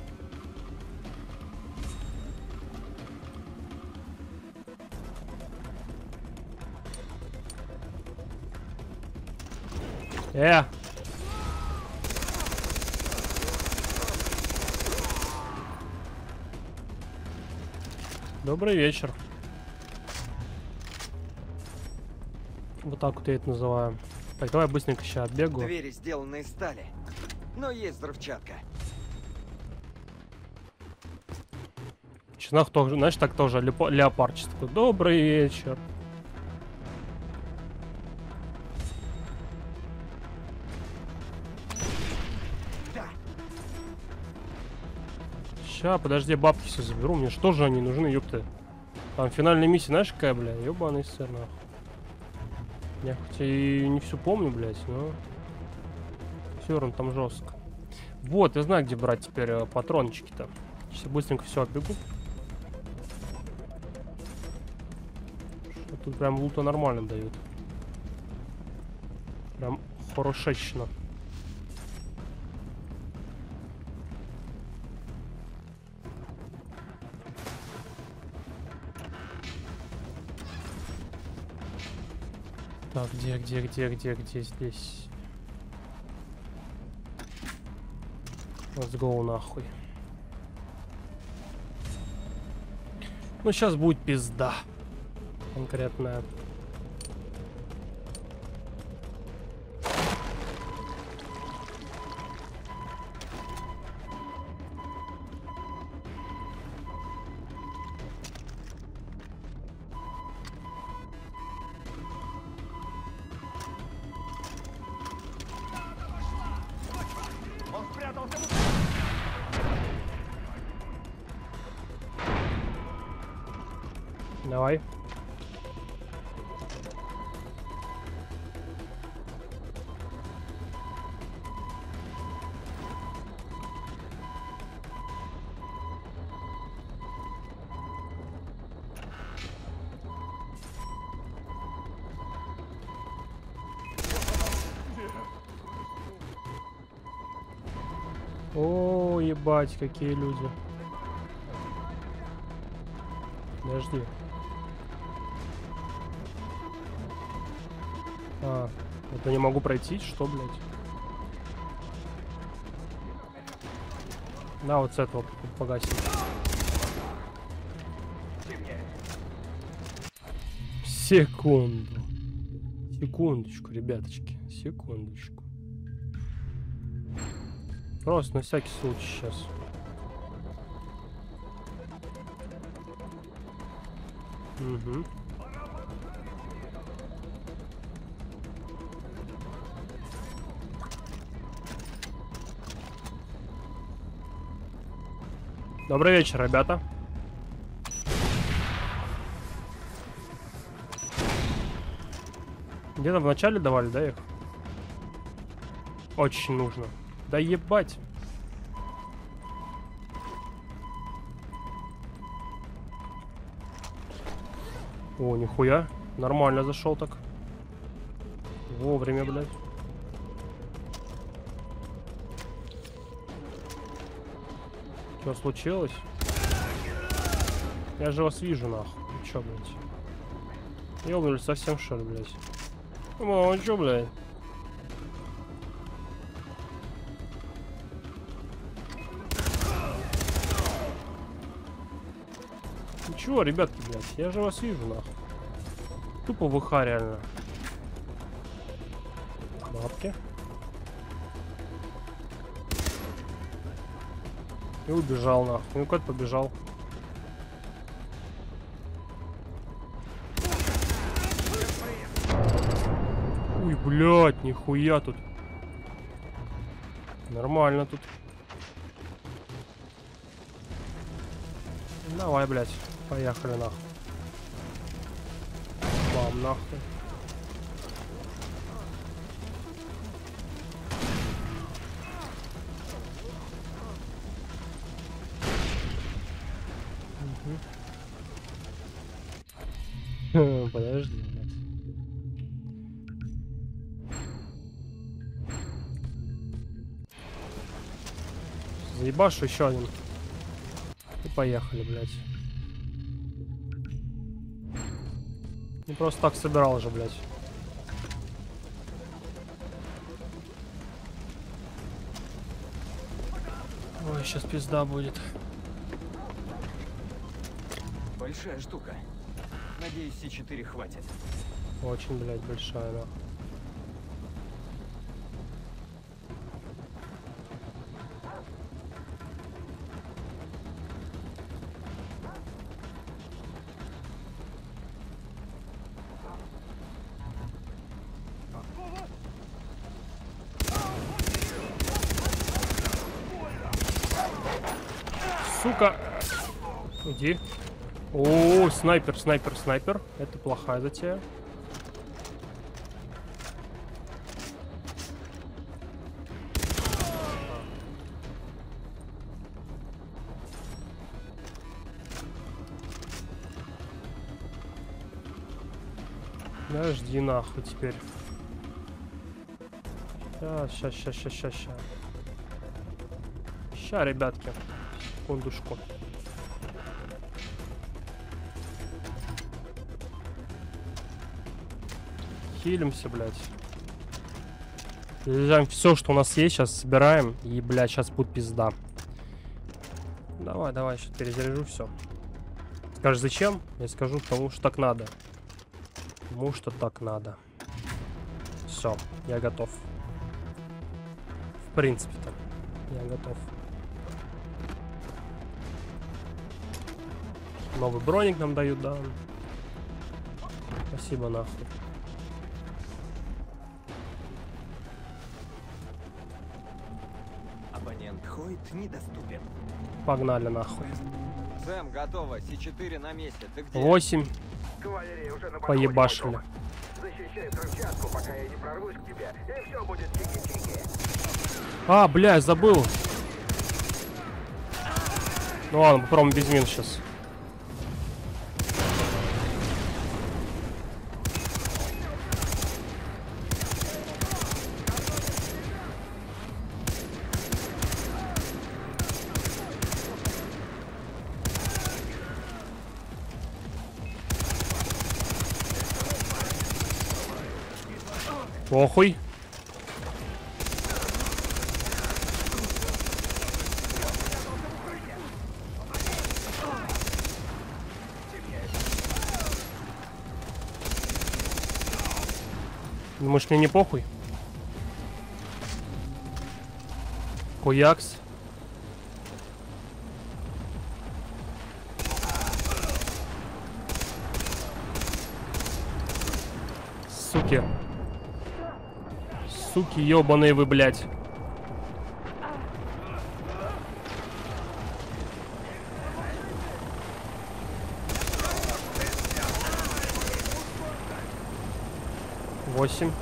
Э! Добрый вечер. Вот так вот я это называю. Так, давай быстренько сейчас отбегу. Двери сделаны из стали, но есть взрывчатка. В чинах тоже, знаешь, так тоже лепо- леопардчик такой. Добрый вечер. Ща, подожди, бабки все заберу. Мне что же они нужны, ёпты? Там финальная миссия, знаешь, какая, бля? Ёбаный сыр, нахуй. Я хоть и не все помню, блядь, но... Все равно там жестко. Вот, я знаю, где брать теперь э, патрончики-то. Сейчас быстренько все отбегу. Что тут прям лута нормально дают. Прям хорошечно. Так, где, где, где, где, где здесь? Let's go нахуй. Ну, сейчас будет пизда. Конкретная. Давай. О, ебать, какие люди. Подожди. А, это не могу пройти, что, блядь? На, вот с этого погасим. Секунду. Секундочку, ребяточки. Секундочку. Просто на всякий случай сейчас. Угу. Добрый вечер, ребята. Где-то в начале давали, да, их? Очень нужно. Да ебать. О, нихуя. Нормально зашел так. Вовремя, блядь. Что случилось? Я же вас вижу, нахуй. Ну чё, блядь? Ёбнули совсем, что ли, блядь? Ну, а чё, блядь? Ну чё, ребятки, блядь? Я же вас вижу, нахуй. Тупо ВХ, реально. Бабки. И убежал, нахуй. Ну, кот побежал. блядь, нихуя тут. Нормально тут. Давай, блядь, поехали нахуй. Бам, нахуй. Угу. Подожди, блядь. Заебашу еще один. И поехали, блядь. Не просто так собирал же, блядь. Ой, сейчас пизда будет. Большая штука. Надеюсь, Си четыре хватит. Очень, блядь, большая, да. Сука! Иди. О, снайпер, снайпер, снайпер. Это плохая затея. Подожди нахуй теперь. Сейчас, сейчас, сейчас, сейчас, сейчас, сейчас. Ща, ребятки. Секундушку. Хилимся, блядь. Заряжаем все, что у нас есть, сейчас собираем. И, блядь, сейчас будет пизда. Давай, давай, сейчас перезаряжу все. Скажешь, зачем? Я скажу, потому что так надо. Потому что так надо. Все, я готов. В принципе-то, я готов. Новый броник нам дают, да. Спасибо, нахуй. Абонент Хойт недоступен. Погнали, нахуй. Сэм, готово. Си четыре на месте. Ты где? Восемь. Кавалерия уже на Поебашили. подходе, защищай взрывчатку, пока я не прорвусь к тебе, и все будет чики-чики. А, бля, забыл. Ну ладно, попробуем без мин сейчас. Похуй. Думаешь, мне не похуй? Хуякс. Суки. Суки, ёбаные вы, блядь. Восемь.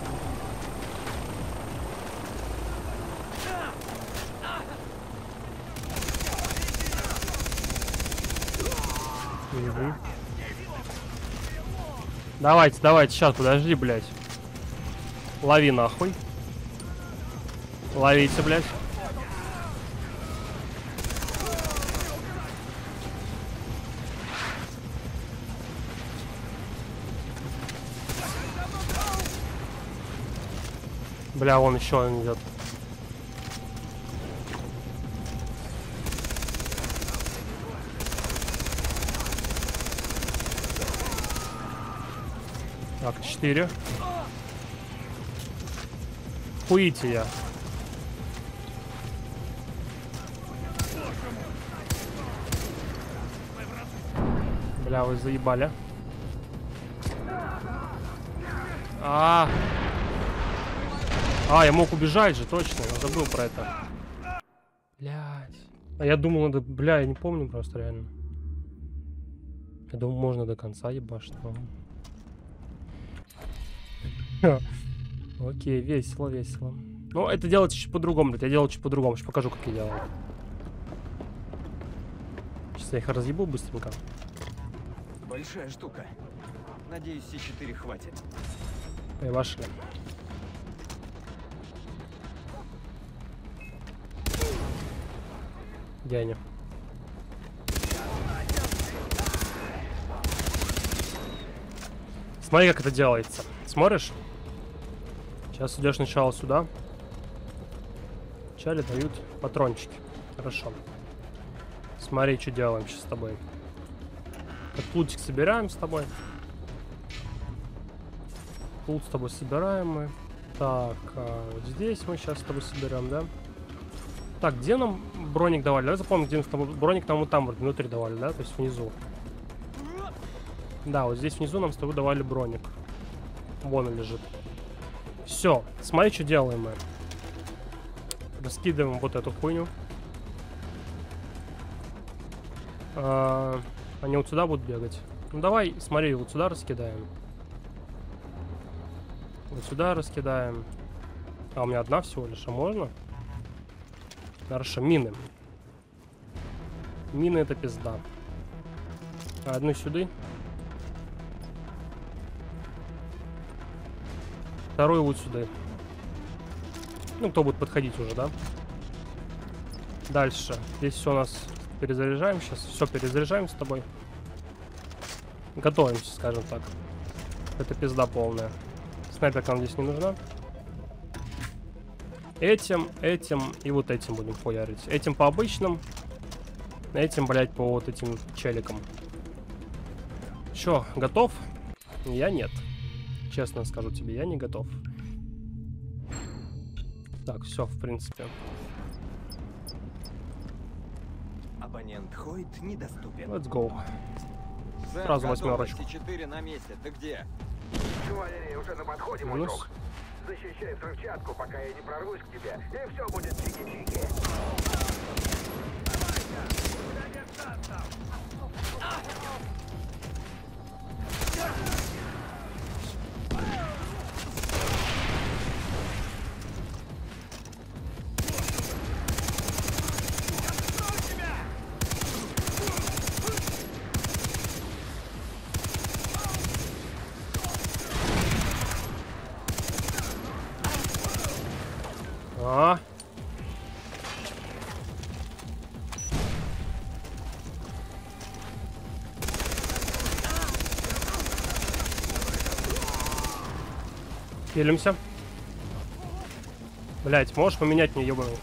Угу. Давайте, давайте, сейчас, подожди, блядь. Лови нахуй. Ловите, блядь. Бля, вон еще он идет. Так, четыре. Хуите я. Бля, вы заебали. А, А, я мог убежать же, точно, я забыл про это. Блядь. А я думал, надо... Бля, я не помню просто реально. Я думал, можно до конца ебашить, но... Окей, весело, весело. Ну, это делать чуть по-другому, блядь. Я делал чуть по-другому. Сейчас покажу, как я делаю. Сейчас я их разъебу быстренько. Большая штука. Надеюсь, Си четыре хватит. Пошли. Где они? Смотри, как это делается. Смотришь? Сейчас идешь сначала сюда. Вначале дают патрончики. Хорошо. Смотри, что делаем сейчас с тобой. Этот плутик собираем с тобой. Плут с тобой собираем мы. Так, а вот здесь мы сейчас с тобой соберем, да? Так, где нам броник давали? Давай запомним, где нам броник нам вот там вот внутри давали, да? То есть внизу. Да, вот здесь внизу нам с тобой давали броник. Вон он лежит. Все, смотри, что делаем мы. Раскидываем вот эту хуйню. А, они вот сюда будут бегать. Ну давай, смотри, вот сюда раскидаем. Вот сюда раскидаем. А у меня одна всего лишь, а можно? Хорошо, мины. Мины это пизда. А одну сюда. Вторую вот сюда. Ну, кто будет подходить уже, да? Дальше. Здесь все у нас перезаряжаем сейчас. Все перезаряжаем с тобой. Готовимся, скажем так. Это пизда полная. Снайперка нам здесь не нужна. Этим, этим и вот этим будем хуярить. Этим по обычным. Этим, блядь, по вот этим челикам. Чё, готов? Я нет. Честно скажу тебе, я не готов. Так, все, в принципе. Абонент Хойт недоступен. Let's go. Сэм, Сразу готово. восьмерочку. Си четыре на месте. Ты где? Кавалерия уже на подходе, мой Минус. друг. Защищай взрывчатку, пока я не прорвусь к тебе, и все будет чики-чики. А. Хилимся. Блять, можешь поменять мне, ебаный?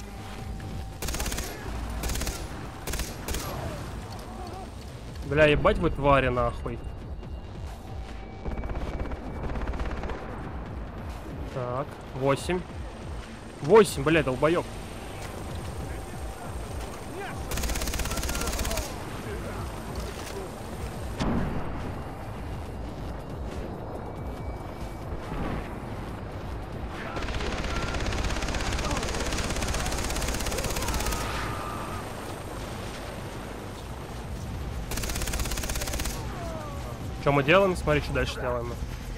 Бля, ебать вы твари, нахуй. Так, восемь. Восемь, блядь, долбоёб. Что мы делаем? Смотри, что дальше делаем.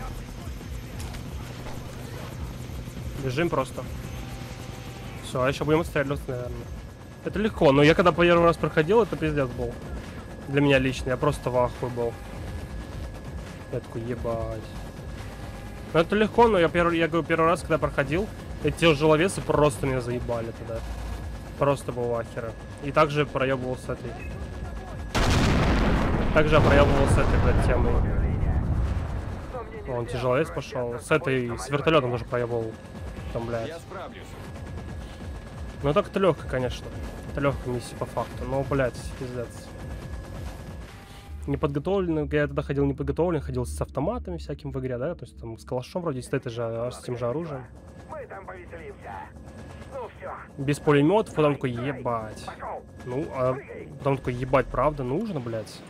Бежим просто. Все, а еще будем отстреливаться, наверное. Это легко, но я когда первый раз проходил, это пиздец был. Для меня лично, я просто в ахуе был. Я такой, ебать. Ну это легко, но я первый, я говорю, первый раз, когда проходил, эти тяжеловесы просто меня заебали тогда. Просто был ахера. И также проебывал с этой. Также я проебывал с этой, блядь, темой. Он тяжеловес пошел. С этой, с вертолетом тоже проебывал. Там, блядь. Я справлюсь. Ну так это легко, конечно. Это легкая миссия по факту. Но, блядь, пиздец. Неподготовленный. Я тогда ходил неподготовленный, ходил с автоматами всяким в игре, да? То есть там с калашом вроде, с этой же, с тем же оружием. Мы там повеселимся. Ну все. Без пулеметов, потом такой, ебать. Ну, а потом такой, ебать, правда нужно, блядь?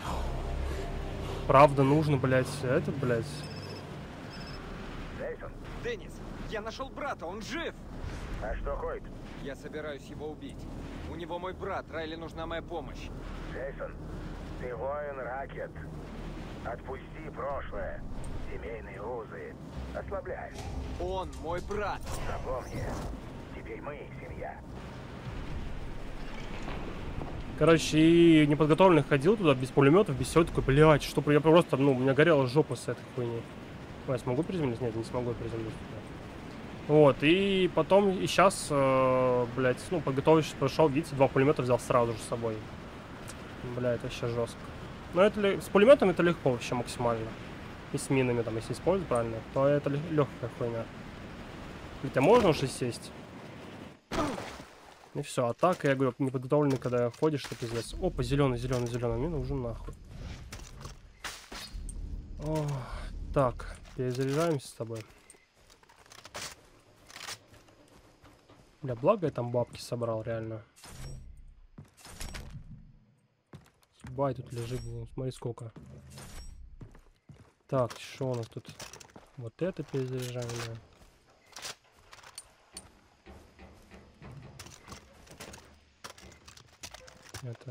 Правда нужно, блядь, этот, блядь. Деннис, я нашел брата, он жив! А что Хойт? Я собираюсь его убить. У него мой брат, Райли нужна моя помощь. Джейсон, ты воин Ракет. Отпусти прошлое. Семейные узы. Ослабляй. Он мой брат. Запомни, теперь мы семья. Короче, и неподготовленный ходил туда без пулеметов, без всего, такой, блядь, что я просто, ну, у меня горела жопа с этой хуйни. Ой, я смогу приземлиться? Нет, не смогу приземлиться. Вот, и потом, и сейчас, э, блядь, ну, подготовившись, пошел, видите, два пулемета взял сразу же с собой. Бля, это вообще жестко. Но это ли... с пулеметом это легко вообще максимально. И с минами, там, если использовать правильно, то это легкая хуйня. Хотя можно уже сесть. И все, а так, я говорю, неподготовленный, когда ходишь, что пиздец. Опа, зеленый, зеленый, зеленый, мина уже нахуй. О, так, перезаряжаемся с тобой. Бля, благо я там бабки собрал, реально. Бай, тут лежит, смотри сколько. Так, что у нас тут? Вот это перезаряжаем, да. Это...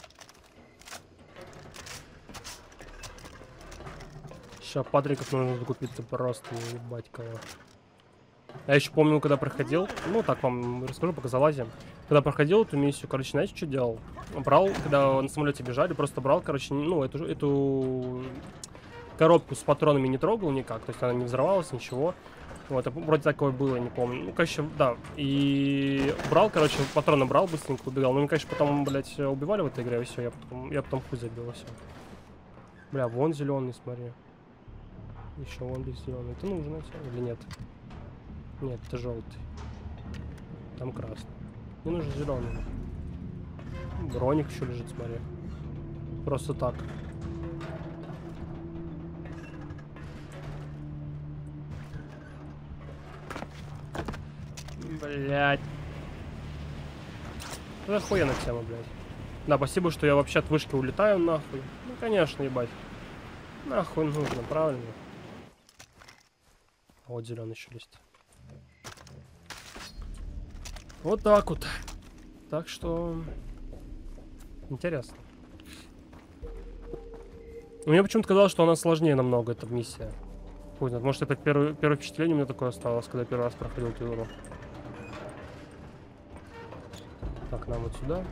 Сейчас Патриков нужно закупиться просто, ебать кого. Я еще помню, когда проходил, ну так вам расскажу, пока залазим. Когда проходил эту миссию, короче, знаете, что делал? Брал, когда на самолете бежали, просто брал, короче, ну, эту, эту коробку с патронами не трогал никак, то есть она не взорвалась, ничего. Вот, вроде такое было, не помню. Ну, короче, да. И брал, короче, патроны брал, быстренько убегал. Ну, мы, конечно, потом, блядь, убивали в этой игре, и все, я потом, я потом хуй забил, все. Бля, вон зеленый, смотри. Еще вон здесь зеленый. Это нужно или нет? Нет, это желтый. Там красный. Мне нужен зеленый. Броник еще лежит, смотри. Просто так. Блять. Это охуенная тема, блядь. Да, спасибо, что я вообще от вышки улетаю, нахуй. Ну, конечно, ебать. Нахуй нужно, правильно? Вот зеленый еще есть. Вот так вот. Так что... Интересно. Мне почему-то казалось, что она сложнее намного, эта миссия. Хуй знает, может, это первое, первое впечатление у меня такое осталось, когда первый раз проходил эту игру. Так, нам вот сюда.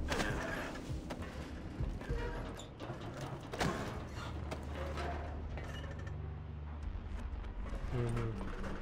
Угу.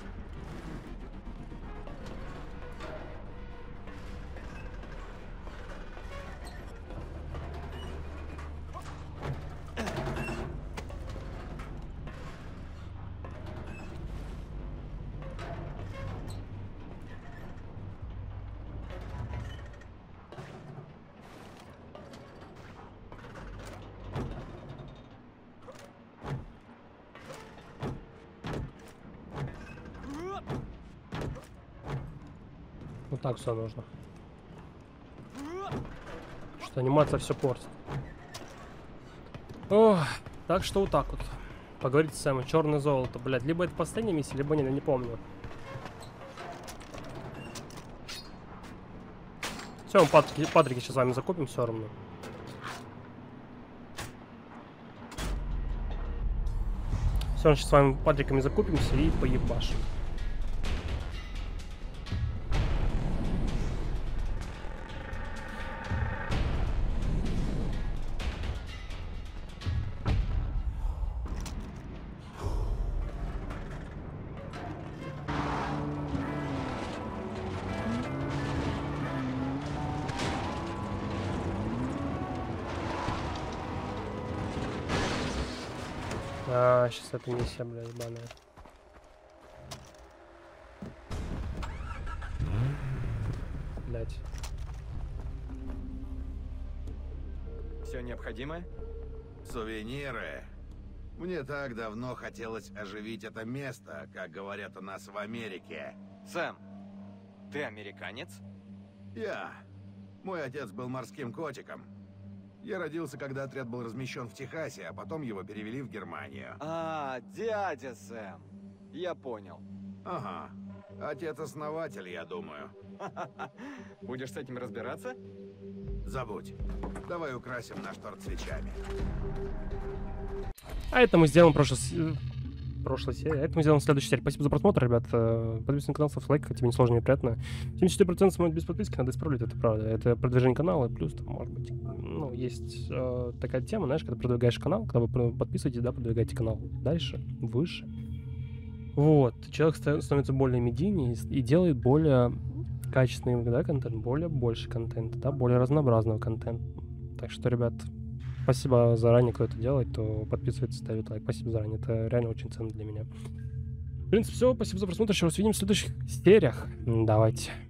Вот так все нужно. Что анимация все портит. Ох, так что вот так вот. Поговорить с Сэмом. Черное золото, блядь. Либо это последняя миссия, либо нет, я не помню. Все, мы Патрики, Патрики сейчас с вами закупим все равно. Все, сейчас с вами Патриками закупимся и поебашим. А, сейчас это миссия, бля, ебаная. Блять. Все необходимое? Сувениры. Мне так давно хотелось оживить это место, как говорят у нас в Америке. Сэм, ты американец? Я. Мой отец был морским котиком. Я родился, когда отряд был размещен в Техасе, а потом его перевели в Германию. А, дядя Сэм. Я понял. Ага. Отец-основатель, я думаю. Будешь с этим разбираться? Забудь. Давай украсим наш торт свечами. А это мы сделаем в прошлой, с- прошлой серии. А это мы сделаем в следующей серии. Спасибо за просмотр, ребят. Э, Подписывайтесь на канал, ставьте лайк, как тебе не сложно, не приятно. семьдесят четыре процента смотрят без подписки, надо исправлять, это правда. Это продвижение канала, и плюс, там, может быть, ну, есть э, такая тема, знаешь, когда продвигаешь канал, когда вы подписываетесь, да, продвигаете канал дальше, выше. Вот, человек ста- становится более медийнее и, и делает более качественный, да, контент, более больше контента, да, более разнообразного контента. Так что, ребят, спасибо заранее, кто это делает, кто подписывается, ставит лайк. Спасибо заранее, это реально очень ценно для меня. В принципе, все, спасибо за просмотр, еще раз увидимся в следующих сериях. Давайте.